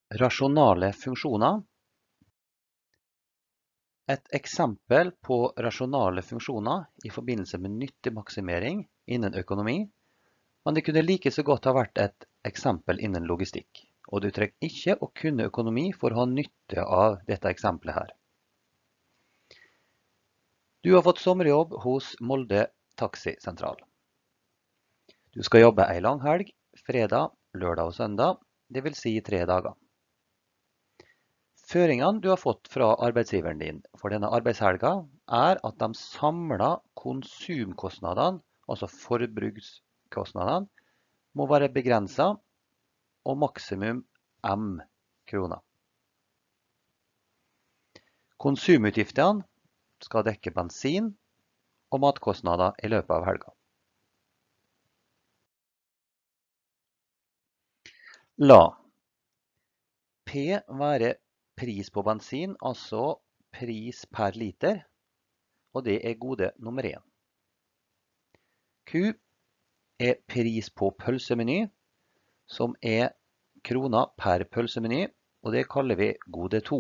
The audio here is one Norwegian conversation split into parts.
Rasjonale funksjoner. Et eksempel på rasjonale funksjoner i forbindelse med nyttemaksimering innen økonomi, men det kunne like så godt ha vært et eksempel innen logistikk, og du trenger ikke å kunne økonomi for å ha nytte av dette eksempelet her. Du har fått sommerjobb hos Molde Taxisentral. Du skal jobbe en lang helg, fredag, lørdag og søndag, det vil si 3 dager. Føringene du har fått fra arbeidsgiveren din for denne arbeidshelga er at de samlede konsumkostnadene, altså forbrukskostnadene, må være begrenset og maksimum M kroner. Konsumutgiftene skal dekke bensin og matkostnader i løpet av helga. La P være pris på bensin, altså pris per liter, og det er gode nummer 1. Q er pris på pølsemeny, som er kroner per pølsemeny, og det kaller vi gode 2.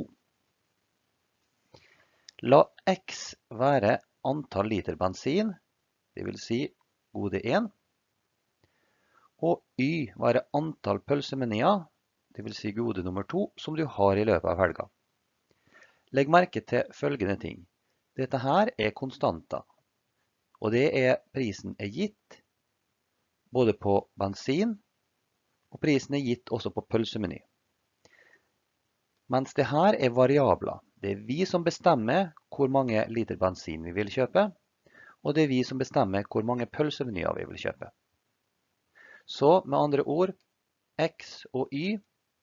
La X være antall liter bensin, det vil si gode 1, og Y være antall pølsemenyer, det vil si gode nummer 2, som du har i løpet av helga. Legg merke til følgende ting. Dette her er konstanter, og det er prisen er gitt både på bensin, og prisen er gitt også på pølsemeny. Mens det her er variabler. Det er vi som bestemmer hvor mange liter bensin vi vil kjøpe, og det er vi som bestemmer hvor mange pølsemenyer vi vil kjøpe. Så med andre ord, X og Y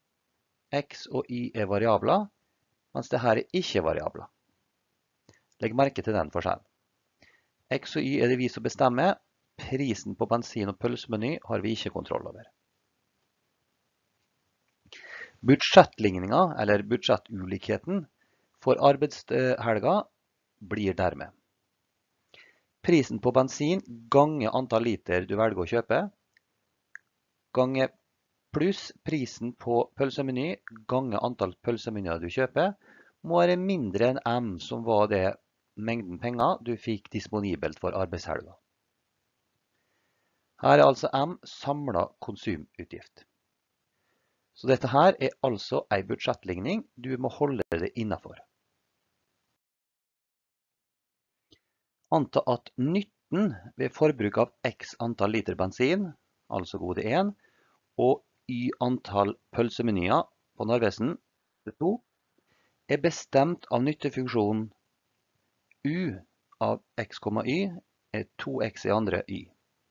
er variabler, mens det her er ikke variabler. Legg merke til den forskjellen. X og Y er det vi som bestemmer. Prisen på bensin og pølsemeny har vi ikke kontroll over. Budsjettligninga, eller budsjettulikheten, for arbeidshelga blir dermed prisen på bensin ganger antall liter du velger å kjøpe, ganger pluss prisen på pølsemeny ganger antall pølsemenyer du kjøper, må være mindre enn M, som var det mengden penger du fikk disponibelt for arbeidshelga. Her er altså M samlet konsumutgift. Så dette her er altså en budsjettligning du må holde det innenfor. Anta at nytten ved forbruk av X antall liter bensin, altså gode 1, og Y antall pølsemenyer på Narvesen, 2, er bestemt av nyttefunksjonen U av X, Y er 2X i andre Y.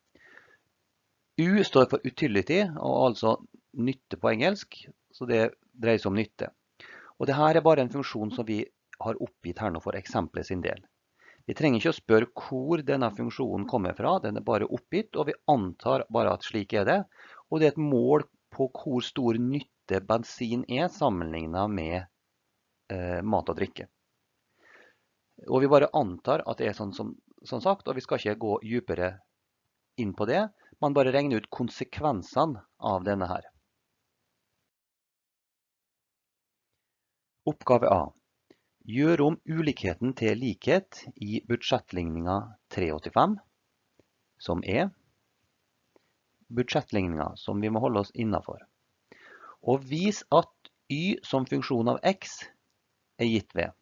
U står for utility, og altså nytte på engelsk, så det dreier seg om nytte. Og dette er bare en funksjon som vi har oppgitt her nå for eksempelet sin del. Vi trenger ikke å spørre hvor denne funksjonen kommer fra, den er bare oppgitt, og vi antar bare at slik er det. Og det er et mål på hvor stor nytte bensin er sammenlignet med mat og drikke. Og vi bare antar at det er sånn som sagt, og vi skal ikke gå dypere inn på det, man bare regner ut konsekvensene av denne her. Oppgave A. Gjør om ulikheten til likhet i budsjettligninga 385, som er budsjettligninga som vi må holde oss innenfor. Og vis at Y som funksjon av X er gitt ved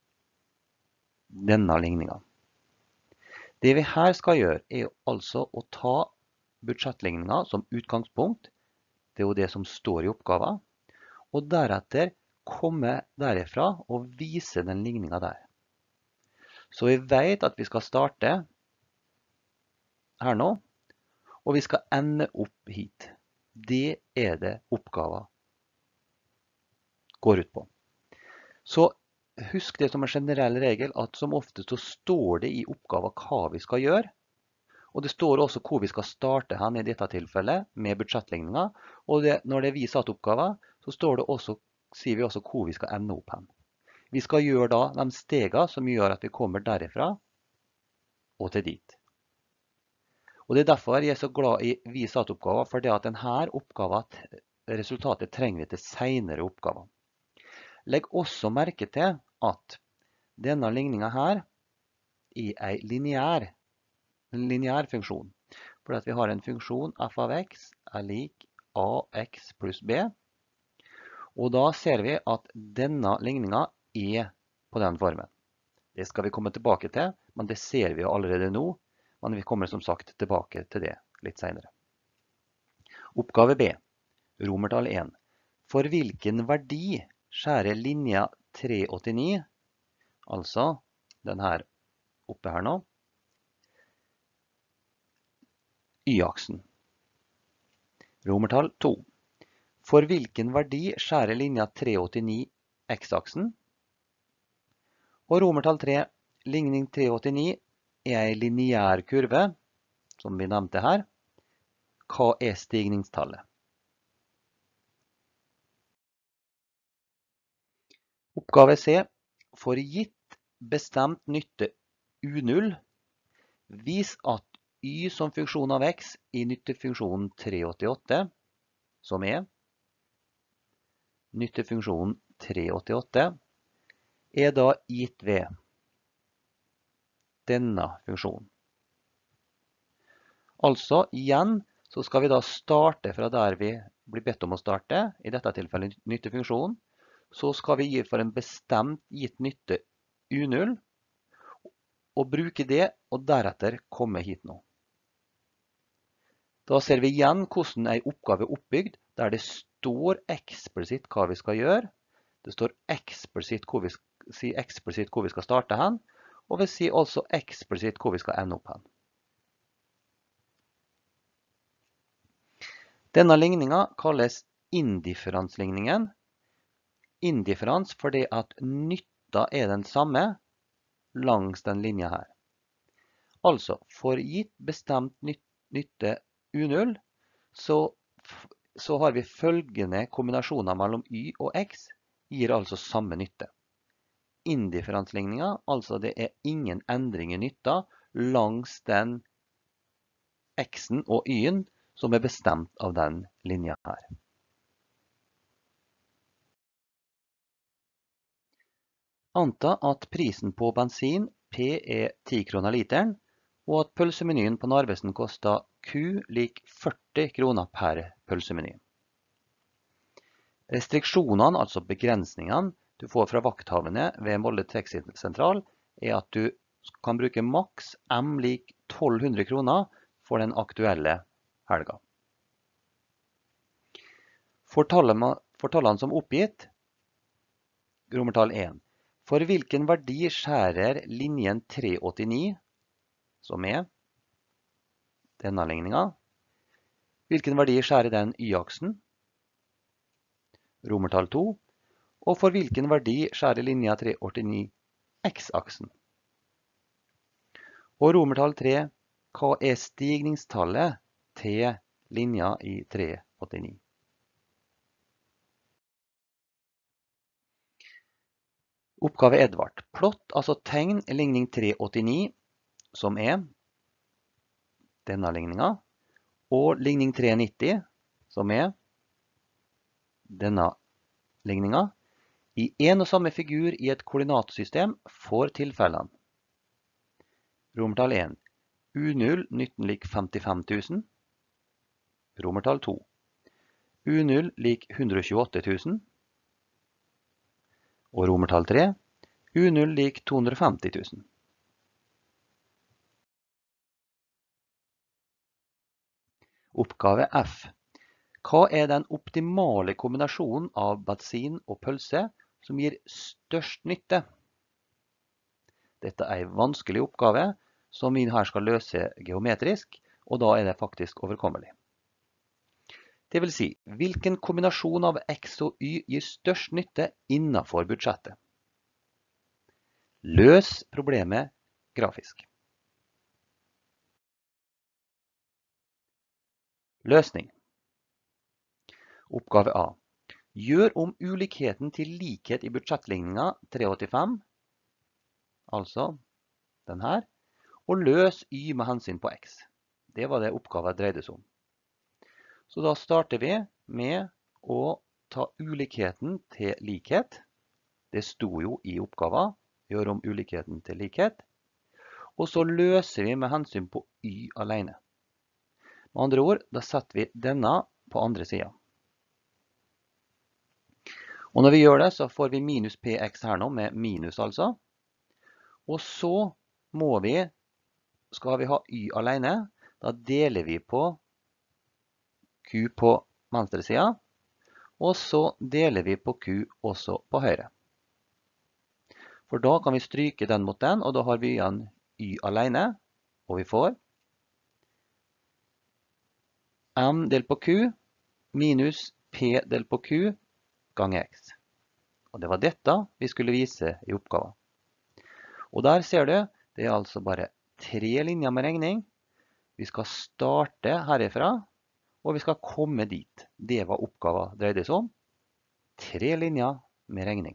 denne ligninga. Det vi her skal gjøre er altså å ta budsjettligninga som utgangspunkt, det er jo det som står i oppgaven, og deretter komme derifra og vise den ligninga der. Så vi vet at vi skal starte her nå, og vi skal ende opp hit. Det er det oppgaven går ut på. Så husk det som en generell regel, at som oftest så står det i oppgaven hva vi skal gjøre, og det står også hvor vi skal starte hen i dette tilfellet med budsjettligninga, og når det er vi satt oppgaven, så sier vi også hvor vi skal ende opp hen. Vi skal gjøre da de stegene som gjør at vi kommer derifra og til dit. Og det er derfor jeg er så glad i vi satt oppgaven, for det at denne oppgaven resultatet trenger vi til senere oppgaver. Legg også merke til at denne ligningen her er en lineær funksjon. For vi har en funksjon f av x er lik ax pluss b. Og da ser vi at denne ligningen er på den formen. Det skal vi komme tilbake til, men det ser vi jo allerede nå. Men vi kommer som sagt tilbake til det litt senere. Oppgave B, romertall 1. For hvilken verdi skjærer linja 389, altså den her oppe her nå, y-aksen. Romertall 2. For hvilken verdi skjærer linja 389 x-aksen? Og romertall 3, ligning 389 er en lineær kurve, som vi nevnte her. Hva er stigningstallet? Oppgave C. For gitt bestemt nytte U0, vis at y som funksjon av x i nyttefunksjonen 388, som er nyttefunksjonen 388, er da gitt ved denne funksjonen. Altså, igjen, så skal vi da starte fra der vi blir bedt om å starte, i dette tilfellet nyttefunksjonen. Så skal vi gi for en bestemt gitt nytte U0, og bruke det, og deretter komme hit nå. Da ser vi igjen hvordan en oppgave er oppbygd, der det står eksplisitt hva vi skal gjøre. Det står eksplisitt hvor vi skal starte hen, og vi sier også eksplisitt hvor vi skal ende opp hen. Denne ligningen kalles indifferensligningen. Indifferens fordi at nytta er den samme langs den linja her. Altså, for gitt bestemt nytte U0, så har vi følgende kombinasjoner mellom y og x, gir altså samme nytte. Indifferensligningen, altså det er ingen endring i nytta langs den x-en og y-en som er bestemt av den linja her. Anta at prisen på bensin P er 10 kroner literen, og at pølsemenyen på Narvesen koster Q lik 40 kroner per pølsemeny. Restriksjonene, altså begrensningene, du får fra vakthavende ved Molde taxisentral, er at du kan bruke maks M lik 1200 kroner for den aktuelle helga. For tallene som oppgitt, romertall 1. For hvilken verdi skjærer linjen 389, som er denne ligningen? Hvilken verdi skjærer den y-aksen? Romertall 2. Og for hvilken verdi skjærer linja 389 x-aksen? Og romertall 3. Hva er stigningstallet til linja i 389? Oppgave Edvard. Plott, altså tegn ligning 389, som er denne ligningen, og ligning 390, som er denne ligningen, i en og samme figur i et koordinatsystem for tilfellene. Romertall 1. U0 nytten lik 55 000. Romertall 2. U0 lik 128 000. Og romertall 3. U0 lik 250 000. Oppgave F. Hva er den optimale kombinasjonen av bensin og pølse som gir størst nytte? Dette er en vanskelig oppgave som vi her skal løse geometrisk, og da er det faktisk overkommelig. Det vil si, hvilken kombinasjon av x og y gir størst nytte innenfor budsjettet? Løs problemet grafisk. Løsning. Oppgave A. Gjør om ulikheten til likhet i budsjettligningen 385, altså den her, og løs y med hensyn på x. Det var det oppgaven dreide seg om. Så da starter vi med å ta ulikheten til likhet. Det sto jo i oppgaven, gjør om ulikheten til likhet. Og så løser vi med hensyn på y alene. Med andre ord, da setter vi denne på andre siden. Og når vi gjør det, så får vi minus px her nå, med minus altså. Og så skal vi ha y alene, da deler vi på q på venstre siden, og så deler vi på q også på høyre. For da kan vi stryke den mot den, og da har vi igjen y alene, og vi får m delt på q minus p delt på q ganger x. Og det var dette vi skulle vise i oppgaven. Og der ser du, det er altså bare 3 linjer med regning. Vi skal starte herifra, og vi skal komme dit. Det var oppgaven dreide seg om. 3 linjer med regning.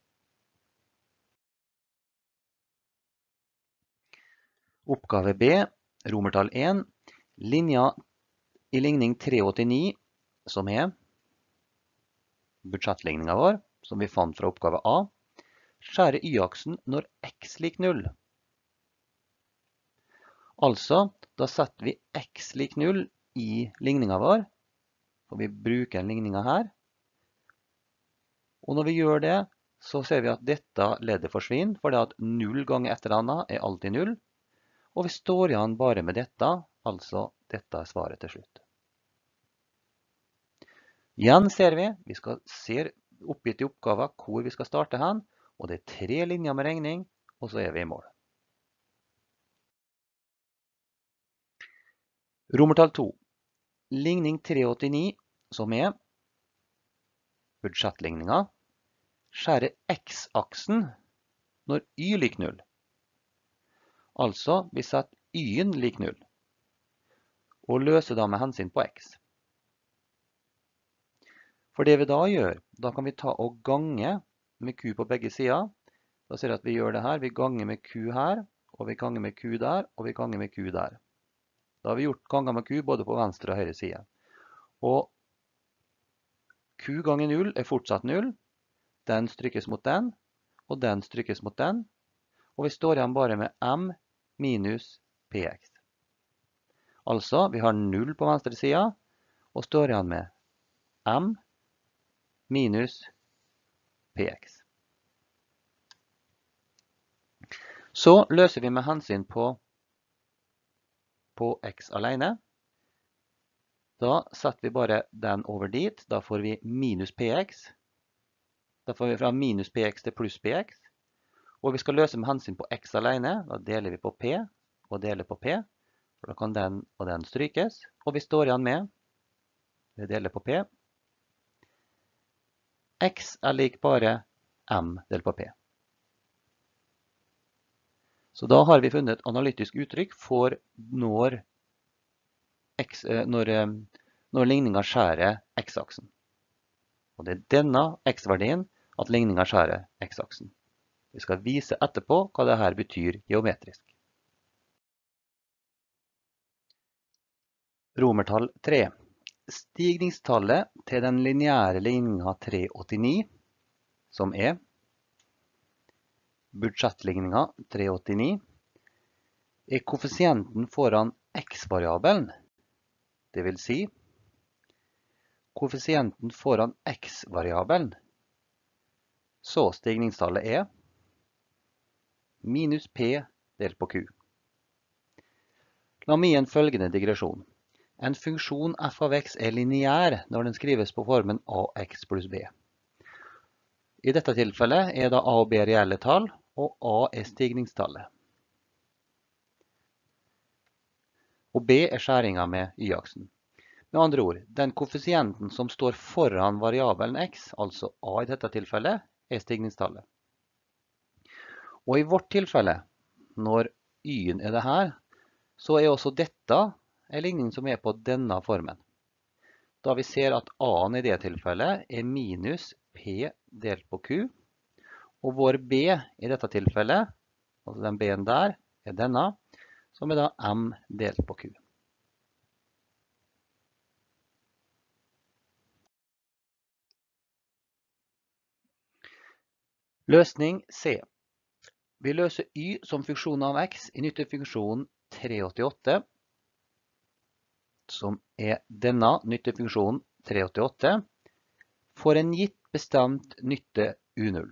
Oppgave B, romertall 1, linja i ligning 389, som er budsjettligningen vår, som vi fant fra oppgave A, skjære y-aksen når x lik 0. Altså, da setter vi x lik 0 i ligningen vår, og vi bruker en ligning her. Og når vi gjør det, så ser vi at dette leddet forsvinner, fordi at 0 ganger et eller annet er alltid 0. Og vi står igjen bare med dette, altså dette er svaret til slutt. Igjen ser vi skal se oppgitt i oppgaven hvor vi skal starte hen, og det er 3 linjer med regning, og så er vi i mål. Romertall 2. Ligning 389, som er budsjettligningen, skjærer x-aksen når y lik 0. Altså, vi setter y-en lik 0, og løser da med hensyn på x. For det vi da gjør, da kan vi ta og gange med q på begge sider. Da ser vi at vi gjør det her, vi ganger med q her, og vi ganger med q der, og vi ganger med q der. Da har vi gjort ganger med q både på venstre og høyre side. Og q ganger 0 er fortsatt 0. Den strykkes mot den, og den strykkes mot den. Og vi står igjen bare med m minus px. Altså, vi har 0 på venstre side, og står igjen med m minus px. Så løser vi med hensyn på x alene. Da setter vi bare den over dit. Da får vi minus px. Da får vi fra minus px til pluss px. Og vi skal løse med hensyn på x alene. Da deler vi på p og deler på p. For da kan den og den strykes. Og vi står igjen med, vi deler på p. X er lik bare m delt på p. Så da har vi funnet et analytisk uttrykk for når ligningen skjærer x-aksen. Og det er denne x-verdien at ligningen skjærer x-aksen. Vi skal vise etterpå hva dette betyr geometrisk. Romertall 3. Stigningstallet til den lineære ligningen 389, som er budsjettligningen 389, er koeffisienten foran x-variabelen, det vil si koeffisienten foran x-variabelen, så stigningstallet er minus p delt på q. La meg gi en følgende digresjon. En funksjon f av x er lineær når den skrives på formen ax pluss b. I dette tilfellet er da a og b reelle tall, og a er stigningstallet. Og b er skjæringen med y-aksen. Med andre ord, den koeffisienten som står foran variabelen x, altså a i dette tilfellet, er stigningstallet. Og i vårt tilfelle, når y-en er det her, så er også dette en ligning som er på denne formen. Da vi ser at a-en i det tilfellet er minus p delt på q, og vår b i dette tilfellet, altså den b-en der, er denne, som er da m delt på q. Løsning C. Vi løser y som funksjon av x i nyttefunksjonen 388, som er denne nyttefunksjonen 388, for en gitt bestemt nytte U0.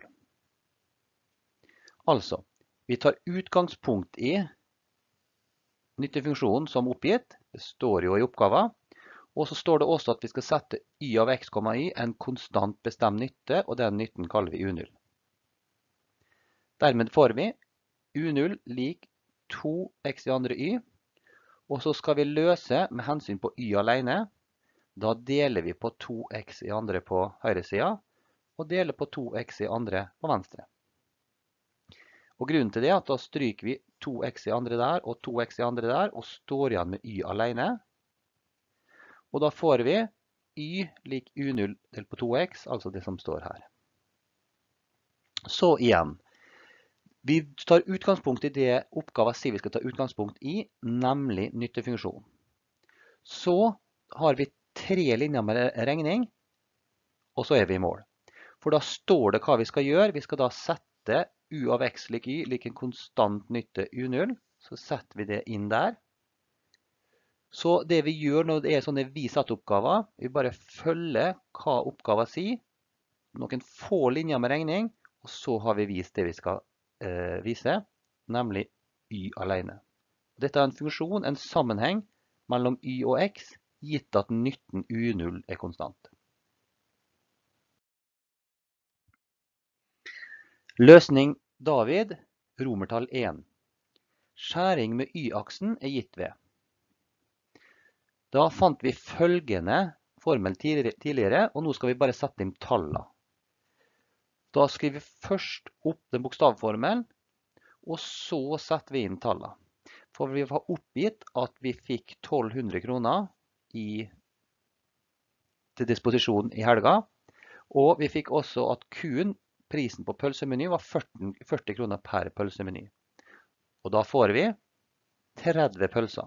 Altså, vi tar utgangspunkt i nyttefunksjonen som oppgitt, det står jo i oppgaven, og så står det også at vi skal sette y av x, y en konstant bestemt nytte, og den nytten kaller vi U0. Dermed får vi U0 lik 2x i andre y, og så skal vi løse med hensyn på y alene. Da deler vi på 2x i andre på høyre siden, og deler på 2x i andre på venstre. Og grunnen til det er at da stryker vi 2x i andre der og 2x i andre der, og står igjen med y alene. Og da får vi y lik U0 delt på 2x, altså det som står her. Så igjen, vi tar utgangspunkt i det oppgaven sier vi skal ta utgangspunkt i, nemlig nyttefunksjon. Så har vi 3 linjer med regning, og så er vi i mål. For da står det hva vi skal gjøre. Vi skal da sette u av x lik y lik en konstant nytte U0. Så setter vi det inn der. Så det vi gjør når det er sånne vi-satt-oppgaver, vi bare følger hva oppgaven sier. Noen få linjer med regning, og så har vi vist det vi skal vise, nemlig y alene. Dette er en funksjon, en sammenheng mellom y og x, gitt at nytten U0 er konstant. Løsning David, romertall 1. Skjæring med y-aksen er gitt ved. Da fant vi følgende formel tidligere, og nå skal vi bare sette inn tallene. Da skriver vi først opp den bokstavformelen, og så setter vi inn tallene. For vi har oppgitt at vi fikk 1200 kroner til disposisjon i helga, og vi fikk også at prisen på pølsemeny var 40 kroner per pølsemeny. Og da får vi 30 pølser.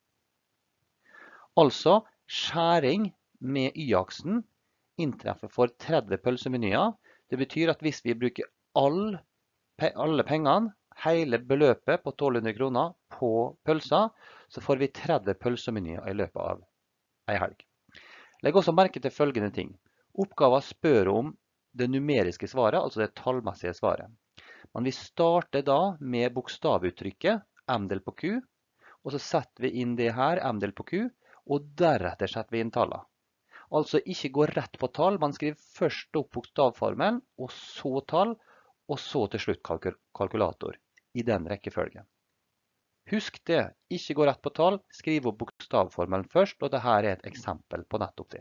Altså, skjæring med y-aksen inntreffer for 30 pølsemenyer. Det betyr at hvis vi bruker alle pengene, hele beløpet på 1200 kroner på pølser, så får vi 30 pølsemenyer i løpet av en helg. Legg også merke til følgende ting. Oppgaven spør om det numeriske svaret, altså det tallmessige svaret. Men vi starter da med bokstavuttrykket m delt på q, og så setter vi inn det her, m delt på q, og deretter setter vi inn tallene. Altså ikke gå rett på tall, man skriver først opp bokstavformelen, og så tall, og så til slutt kalkulator, i den rekkefølgen. Husk det, ikke gå rett på tall, skriv opp bokstavformelen først, og dette er et eksempel på nettopp det.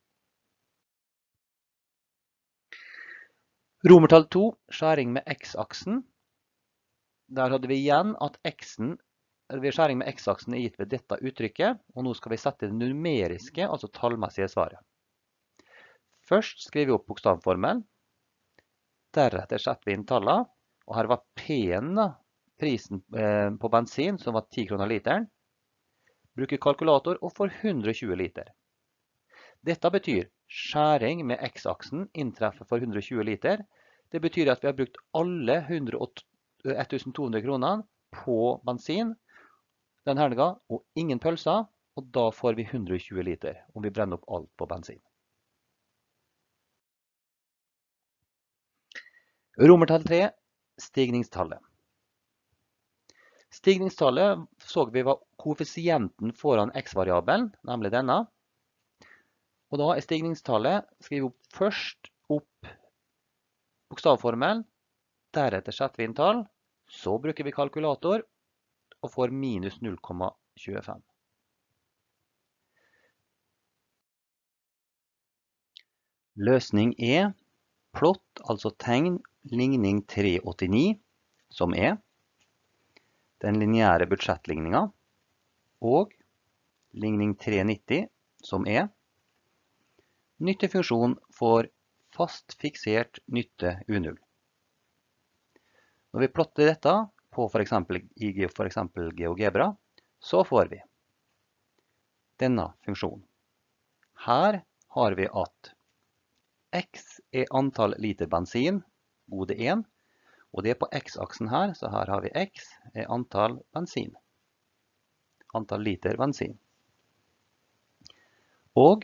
Romertall 2, skjæring med x-aksen. Der hadde vi igjen at skjæring med x-aksen er gitt ved dette uttrykket, og nå skal vi sette det numeriske, altså tallmessige svaret. Først skriver vi opp bokstavformelen, deretter setter vi inn tallene, og her var P-en, prisen på bensin, som var 10 kroner literen. Bruker kalkulator og får 120 liter. Dette betyr skjæring med x-aksen inntreffer for 120 liter. Det betyr at vi har brukt alle 1200 kroner på bensin den helga, og ingen pølser, og da får vi 120 liter, om vi brenner opp alt på bensin. Romertall 3, stigningstallet. Stigningstallet så vi var koeffisienten foran x-variabelen, nemlig denne. Og da er stigningstallet, skriver vi først opp bokstavformelen, deretter setter vi inn tall, så bruker vi kalkulator, og får minus 0,25. Løsning er plott, altså tegn, ligning 389, som er den lineære budsjettligningen, og ligning 390, som er nyttefunksjon for fast fiksert nytte U0. Når vi plotter dette på for eksempel GeoGebra, så får vi denne funksjonen. Her har vi at x er antall liter bensin, gode 1. Og det er på x-aksen her, så her har vi x er antall bensin. Antall liter bensin. Og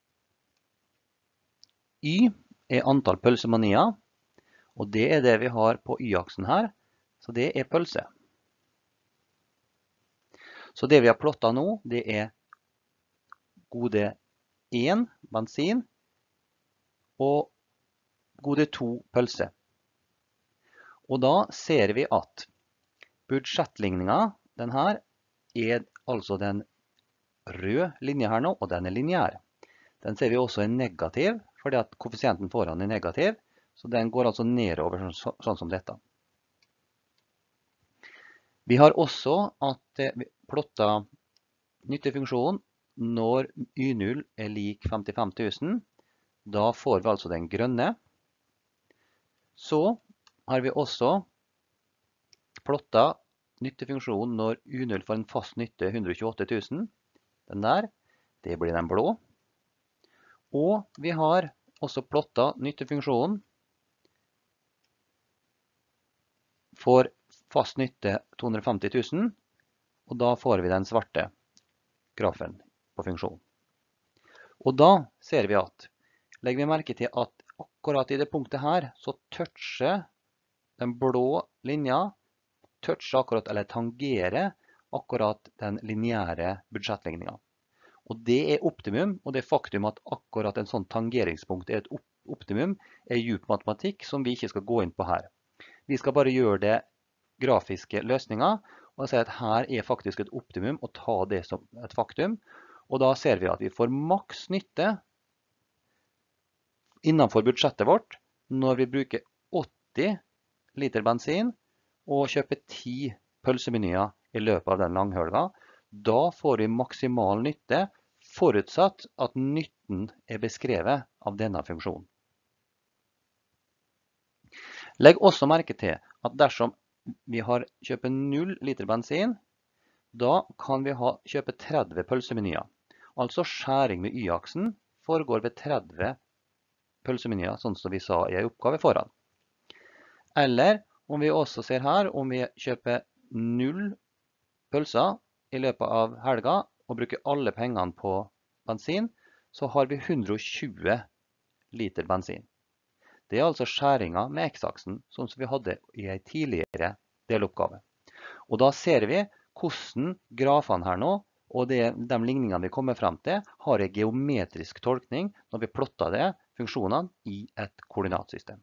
y er antall pølsemanier, og det er det vi har på y-aksen her, så det er pølse. Så det vi har plottet nå, det er gode 1 bensin og gode 2 pølse. Og da ser vi at budsjettligningen, den her, er altså den røde linje her nå, og den er lineær. Den ser vi også er negativ, fordi at koeffisienten foran er negativ, så den går altså nedover sånn som dette. Vi har også at vi plotter nyttefunksjonen når y0 er lik 55 000. Da får vi altså den grønne. Så har vi også plottet nyttefunksjonen når y0 får en fast nytte 128 000. Den der, det blir den blå. Og vi har også plottet nyttefunksjonen for fast nytte 250 000, og da får vi den svarte grafen på funksjonen. Og da ser vi at, legger vi merke til at akkurat i det punktet her, så toucher den blå linja, akkurat, eller tangerer akkurat den lineære budsjettligningen. Og det er optimum, og det faktum at akkurat en sånn tangeringspunkt er et optimum, er djup matematikk som vi ikke skal gå inn på her. Vi skal bare gjøre det grafiske løsninger, og si at her er faktisk et optimum, og ta det som et faktum. Og da ser vi at vi får maks nytte innenfor budsjettet vårt, når vi bruker 80 liter bensin, og kjøper 10 pølsemenyer i løpet av den langhelga. Da får vi maksimal nytte, forutsatt at nytten er beskrevet av denne funksjonen. Legg også merke til at dersom vi kjøper 0 liter bensin, da kan vi kjøpe 30 pølsemenyer. Altså skjæring med y-aksen foregår ved 30 pølsemenyer, sånn som vi sa i en oppgave foran. Eller om vi også ser her, om vi kjøper 0 pølser i løpet av helga og bruker alle pengene på bensin, så har vi 120 liter bensin. Det er altså skjæringen med x-aksen, sånn som vi hadde i en tidligere deloppgave. Og da ser vi hvordan grafene her nå, og de ligningene vi kommer frem til, har en geometrisk tolkning når vi plotter det, funksjonene, i et koordinatsystem.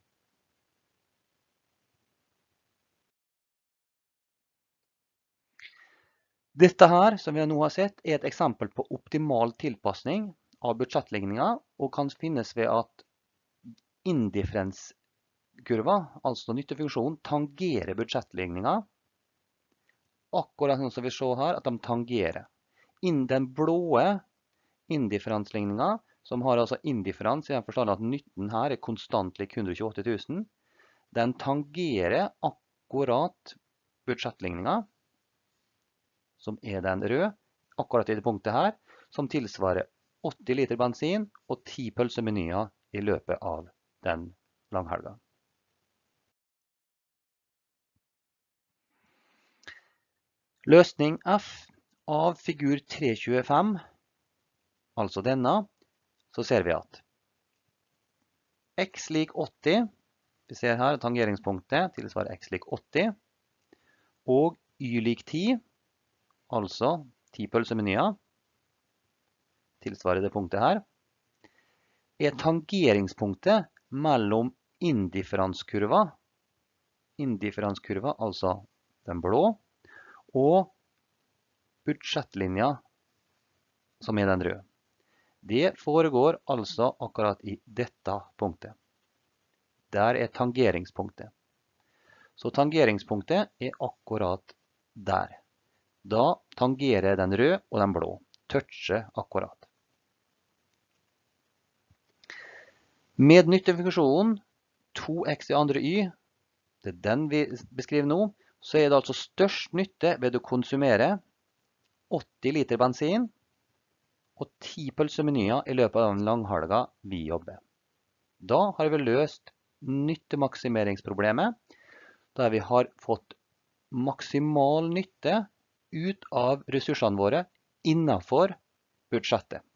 Dette her, som vi nå har sett, er et eksempel på optimal tilpasning av budsjettligninger, og kan finnes ved at indifferenskurva, altså nyttefunksjonen, tangerer budsjettligninger, akkurat sånn som vi ser her, at de tangerer. Den blåe indifferensligningen, som har altså indifferens i den forstand at nytten her er konstant lik 128 000, den tangerer akkurat budsjettligningen, som er den røde, akkurat i det punktet her, som tilsvarer 80 liter bensin og 10 pølsemenyer i løpet av den langhelga. Løsning F av figur 325, altså denne, så ser vi at x lik 80, vi ser her tangeringspunktet tilsvarer x lik 80, og y lik 10, altså 10 pølsemenyer, tilsvarer det punktet her, er tangeringspunktet mellom indifferenskurva, altså den blå, og budsjettlinja, som er den røde. Det foregår altså akkurat i dette punktet. Der er tangeringspunktet. Så tangeringspunktet er akkurat der. Da tangerer den røde og den blå. Toucher akkurat. Med nyttefunksjonen 2x i andre y, det er den vi beskriver nå, så er det altså størst nytte ved å konsumere 80 liter bensin og 10 pølsemenyer i løpet av den langhelga vi jobber. Da har vi løst nyttemaksimeringsproblemet, der vi har fått maksimal nytte ut av ressursene våre innenfor budsjettet.